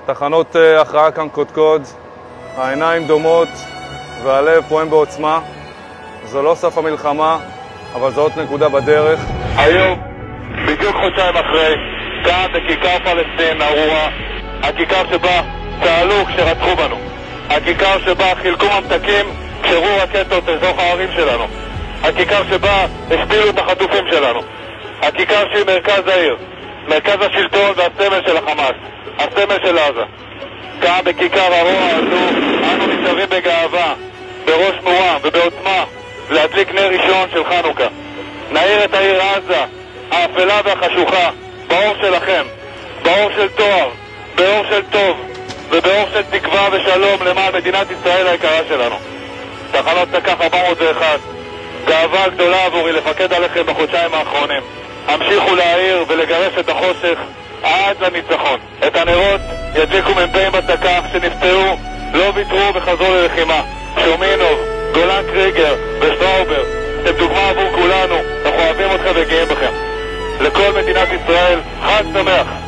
תחנות הכרעה כאן קודקוד, העיניים דומות והלב פועם בעוצמה. זו לא סוף המלחמה, אבל זו עוד נקודה בדרך. היום, בדיוק חודשיים אחרי, כאן בכיכר פלסטין, ארורה, הכיכר שבה צהלו כשרצחו בנו, הכיכר שבה חילקו ממתקים כשרו רקטות לתוך הערים שלנו, הכיכר שבה השפילו את החטופים שלנו, הכיכר שהיא מרכז העיר, מרכז השלטון והסמל של החמאס, הסמל של עזה. כאן בכיכר הרוע הזו אנו ניצבים בגאווה, בראש מורם ובעוצמה להדליק נר ראשון של חנוכה. נאיר את העיר עזה, האפלה והחשוכה, באור שלכם, באור של תואר, באור של טוב ובאור של תקווה ושלום למען מדינת ישראל היקרה שלנו. תחנות תק"ח 401, גאווה גדולה עבורי לפקד עליכם בחודשיים האחרונים. המשיכו להאיר ולגרש את החושך עד לניצחון. את הנרות ידליקו מ"פים בתק"ח שנפצעו, לא ויתרו וחזרו ללחימה. שומינוב, גולן קריגר ושטראובר, אתם דוגמה עבור כולנו, אנחנו אוהבים אתכם וגאים בכם. לכל מדינת ישראל, חג שמח.